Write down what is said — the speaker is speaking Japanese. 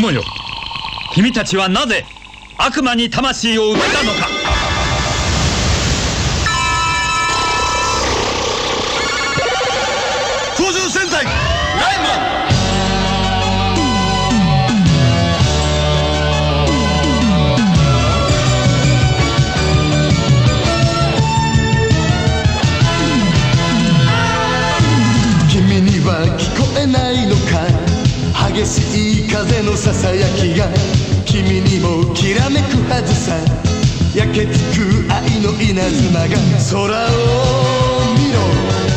友よ、君たちはなぜ悪魔に魂を売ったのか。 操縦戦隊ライマン。 君には聞こえないのか、激しい風のささやきが君にもきらめくはずさ。焼けつく愛の稲妻が空を見ろ。